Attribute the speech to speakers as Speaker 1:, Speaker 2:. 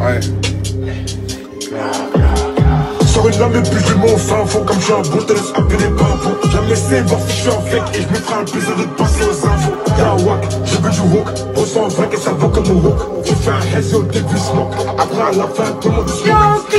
Speaker 1: Ouais.
Speaker 2: Sors une lame et puis je lui mets au fin fond. Comme je suis un bon, te laisse appeler bavon. Jamais c'est voir si je suis avec et je me ferai un plaisir de te passer aux infos. Y'a un wack, je veux du walk. On s'en va que ça va comme un walk. Tu fais un hazy au début smoke. Après à la fin tout le monde se moque.